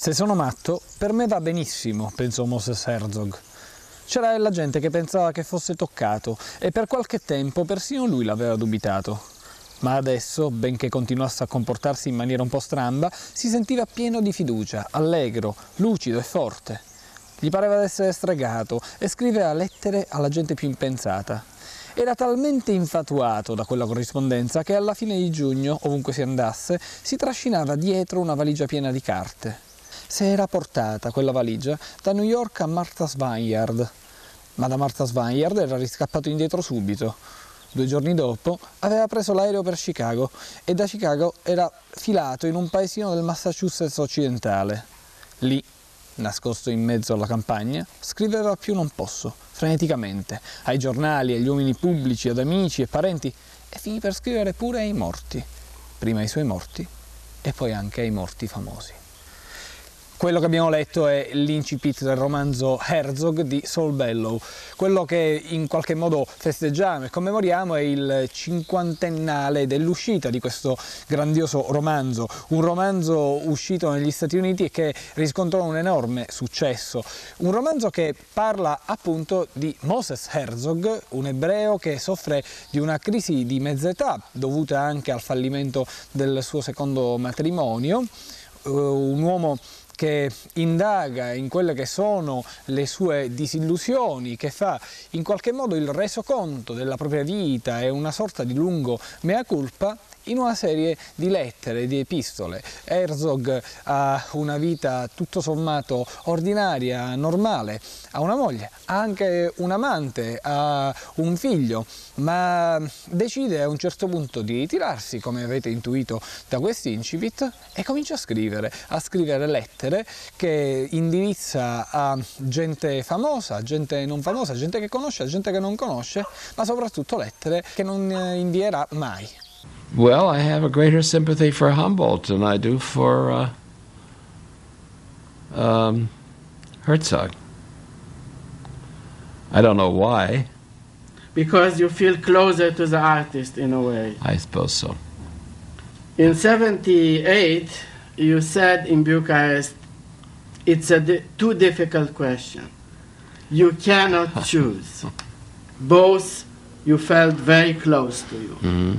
Se sono matto, per me va benissimo, pensò Moses Herzog. C'era la gente che pensava che fosse toccato e per qualche tempo persino lui l'aveva dubitato. Ma adesso, benché continuasse a comportarsi in maniera un po' stramba, si sentiva pieno di fiducia, allegro, lucido e forte. Gli pareva di essere stregato e scriveva lettere alla gente più impensata. Era talmente infatuato da quella corrispondenza che alla fine di giugno, ovunque si andasse, si trascinava dietro una valigia piena di carte. Se era portata quella valigia da New York a Martha's Vineyard, ma da Martha's Vineyard era riscappato indietro subito. 2 giorni dopo aveva preso l'aereo per Chicago e da Chicago era filato in un paesino del Massachusetts occidentale. Lì, nascosto in mezzo alla campagna, scriveva più non posso, freneticamente, ai giornali, agli uomini pubblici, ad amici e parenti, e finì per scrivere pure ai morti, prima ai suoi morti e poi anche ai morti famosi. Quello che abbiamo letto è l'incipit del romanzo Herzog di Saul Bellow. Quello che in qualche modo festeggiamo e commemoriamo è il 50ennale dell'uscita di questo grandioso romanzo, un romanzo uscito negli Stati Uniti e che riscontrò un enorme successo. Un romanzo che parla appunto di Moses Herzog, un ebreo che soffre di una crisi di mezza età dovuta anche al fallimento del suo secondo matrimonio, un uomo che indaga in quelle che sono le sue disillusioni, che fa in qualche modo il resoconto della propria vita e una sorta di lungo mea culpa in una serie di lettere, di epistole. Herzog ha una vita tutto sommato ordinaria, normale, ha una moglie, ha anche un amante, ha un figlio, ma decide a un certo punto di ritirarsi, come avete intuito da questo incipit, e comincia a scrivere lettere che indirizza a gente famosa, gente non famosa, gente che conosce, gente che non conosce, ma soprattutto lettere che non invierà mai. Well, I have a greater sympathy for Humboldt than I do for Herzog. I don't know why. Because you feel closer to the artist in a way. I suppose so. In 78, you said in Bucharest, it's a too difficult question. You cannot choose. Both you felt very close to you. Mm-hmm.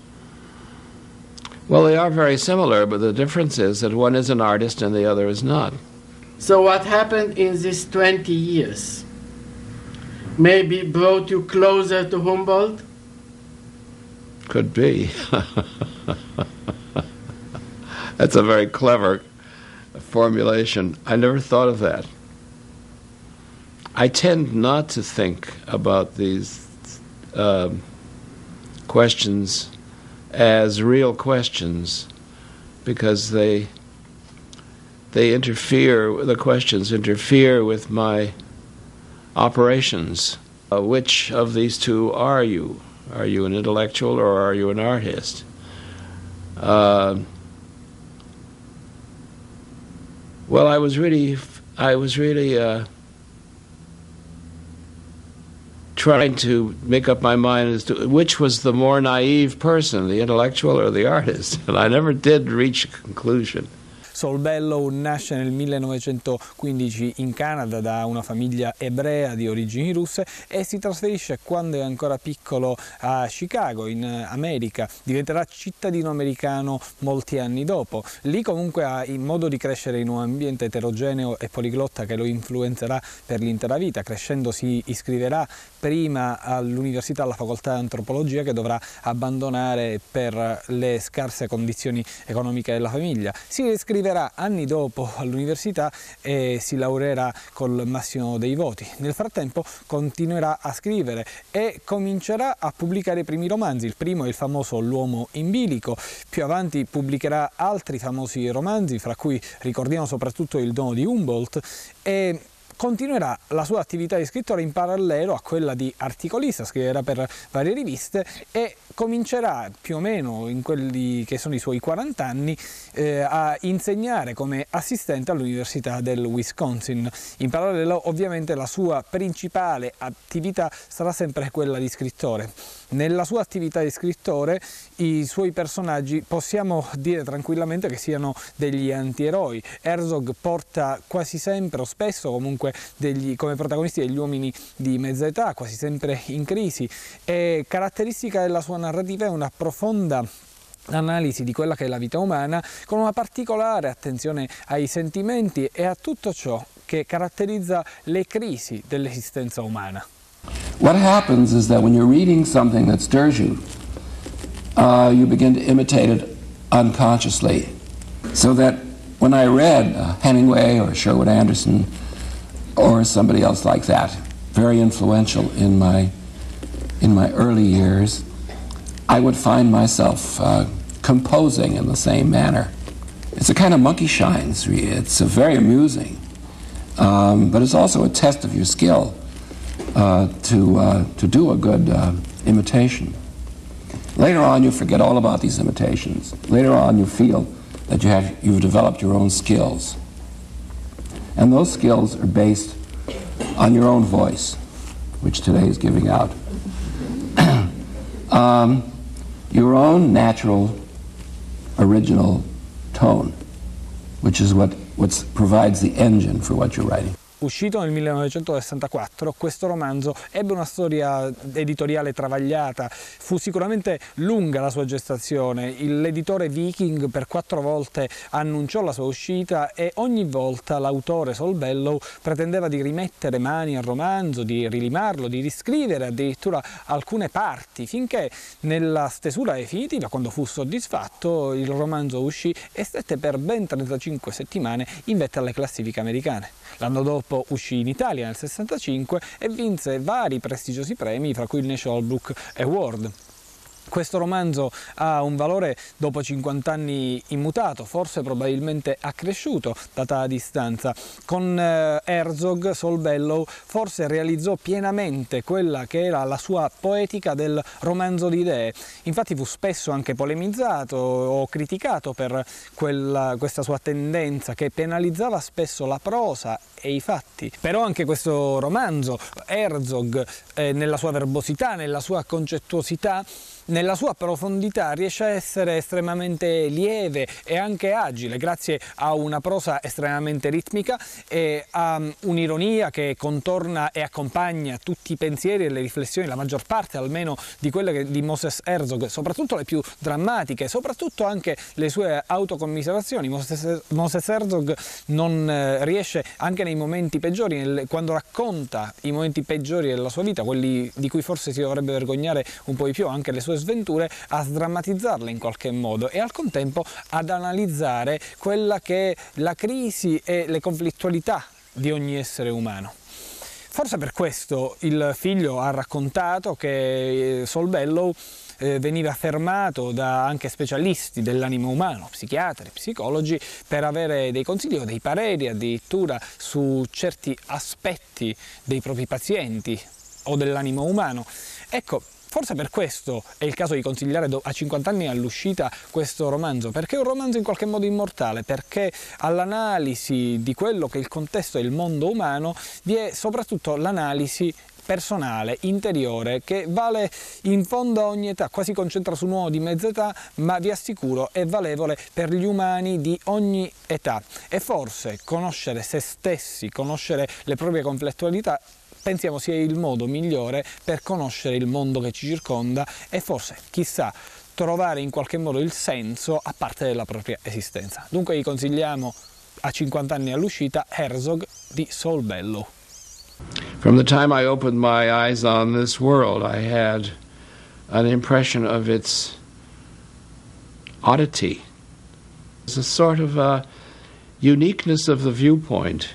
Well, they are very similar, but the difference is that one is an artist and the other is not. So what happened in these 20 years maybe brought you closer to Humboldt? Could be. That's a very clever formulation. I never thought of that. I tend not to think about these questions as real questions because the questions interfere with my operations. Which of these two are you? Are you an intellectual or are you an artist? Well, I was really trying to make up my mind as to which was the more naive person, the intellectual or the artist, and I never did reach a conclusion. Saul Bellow nasce nel 1915 in Canada da una famiglia ebrea di origini russe e si trasferisce quando è ancora piccolo a Chicago, in America. Diventerà cittadino americano molti anni dopo. Lì comunque ha il modo di crescere in un ambiente eterogeneo e poliglotta che lo influenzerà per l'intera vita. Crescendo si iscriverà prima all'università, alla facoltà di antropologia, che dovrà abbandonare per le scarse condizioni economiche della famiglia. Si iscriverà anni dopo all'università e si laureerà col massimo dei voti. Nel frattempo continuerà a scrivere e comincerà a pubblicare i primi romanzi. Il primo è il famoso L'uomo in bilico. Più avanti pubblicherà altri famosi romanzi, fra cui ricordiamo soprattutto Il dono di Humboldt, e continuerà la sua attività di scrittore in parallelo a quella di articolista, scriverà per varie riviste e comincerà più o meno in quelli che sono i suoi 40 anni a insegnare come assistente all'Università del Wisconsin. In parallelo ovviamente la sua principale attività sarà sempre quella di scrittore. Nella sua attività di scrittore i suoi personaggi possiamo dire tranquillamente che siano degli antieroi. Herzog porta quasi sempre o spesso comunque come protagonisti degli uomini di mezza età, quasi sempre in crisi, e caratteristica della sua narrativa è una profonda analisi di quella che è la vita umana, con una particolare attenzione ai sentimenti e a tutto ciò che caratterizza le crisi dell'esistenza umana. What happens is that when you're reading something that stirs you, you begin to imitate it unconsciously. So that when I read Hemingway or Sherwood Anderson or somebody else like that, very influential in my early years, I would find myself composing in the same manner. It's a kind of monkey shines. It's very amusing, but it's also a test of your skill to do a good imitation. Later on, you forget all about these imitations. Later on, you feel that you've developed your own skills, and those skills are based on your own voice, which today is giving out. Your own natural, original tone, which is what provides the engine for what you're writing. Uscito nel 1964, questo romanzo ebbe una storia editoriale travagliata, fu sicuramente lunga la sua gestazione, l'editore Viking per 4 volte annunciò la sua uscita e ogni volta l'autore Saul Bellow pretendeva di rimettere mani al romanzo, di rilimarlo, di riscrivere addirittura alcune parti, finché nella stesura definitiva, quando fu soddisfatto, il romanzo uscì e stette per ben 35 settimane in vetta alle classifiche americane. L'anno dopo uscì in Italia nel 65 e vinse vari prestigiosi premi, fra cui il National Book Award. Questo romanzo ha un valore dopo 50 anni immutato, forse probabilmente accresciuto data la distanza. Con Herzog, Saul Bellow forse realizzò pienamente quella che era la sua poetica del romanzo di idee. Infatti fu spesso anche polemizzato o criticato per questa sua tendenza che penalizzava spesso la prosa e i fatti. Però anche questo romanzo, Herzog, nella sua verbosità, nella sua concettuosità, nella sua profondità riesce a essere estremamente lieve e anche agile, grazie a una prosa estremamente ritmica e a un'ironia che contorna e accompagna tutti i pensieri e le riflessioni, la maggior parte almeno di quelle di Moses Herzog, soprattutto le più drammatiche, soprattutto anche le sue autocommiserazioni. Moses Herzog non riesce, anche nei momenti peggiori, quando racconta i momenti peggiori della sua vita, quelli di cui forse si dovrebbe vergognare un po' di più, anche le sue sventure, a sdrammatizzarle in qualche modo e al contempo ad analizzare quella che è la crisi e le conflittualità di ogni essere umano. Forse per questo il figlio ha raccontato che Saul Bellow veniva fermato da anche specialisti dell'animo umano, psichiatri, psicologi, per avere dei consigli o dei pareri addirittura su certi aspetti dei propri pazienti o dell'animo umano. Ecco, forse per questo è il caso di consigliare a 50 anni all'uscita questo romanzo, perché è un romanzo in qualche modo immortale, perché all'analisi di quello che è il contesto del mondo umano vi è soprattutto l'analisi personale, interiore, che vale in fondo a ogni età, quasi concentra su un uomo di mezza età, ma vi assicuro è valevole per gli umani di ogni età. E forse conoscere se stessi, conoscere le proprie conflittualità, pensiamo sia il modo migliore per conoscere il mondo che ci circonda e forse, chissà, trovare in qualche modo il senso a parte della propria esistenza. Dunque vi consigliamo a 50 anni all'uscita Herzog di Saul Bellow. From the time I opened my eyes on this world, I had an impression of its oddity. It's a sort of uniqueness of the viewpoint,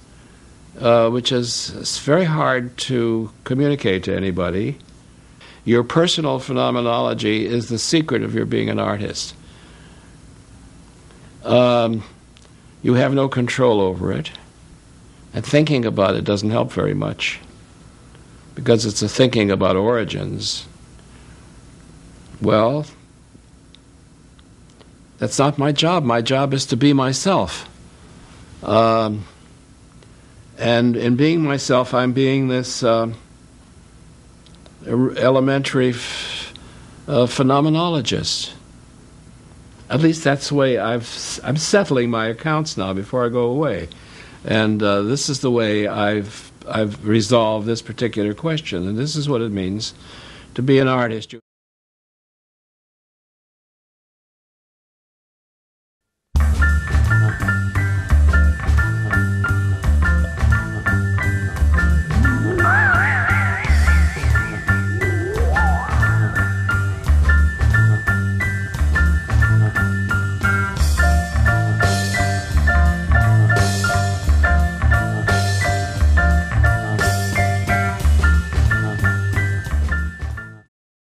which is very hard to communicate to anybody. Your personal phenomenology is the secret of your being an artist. You have no control over it, And thinking about it doesn't help very much, because it's a thinking about origins. Well, that's not my job. My job is to be myself. And in being myself, I'm being this elementary phenomenologist. At least that's the way I'm settling my accounts now before I go away. And this is the way I've resolved this particular question. And this is what it means to be an artist.